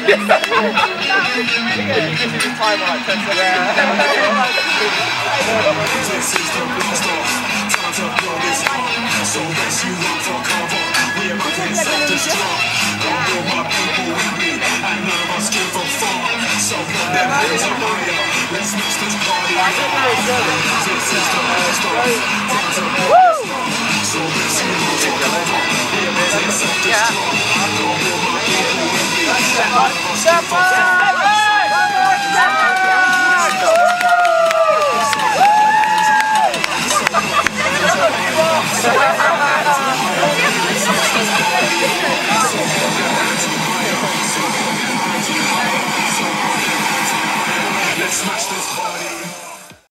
Time like 10 seconds. This is the blast off. Time to blow this hard. So best you want for cover. We are my kids self-destruct. Don't know my people with me, and none of us give a fuck. So put them hands up higher. Let's mix this party up. This is the blast off. Time to blow this hard. So best you want for cover. We are my kids self-destruct. Don't know my people with me, and none of us give a fuck. Let's smash this.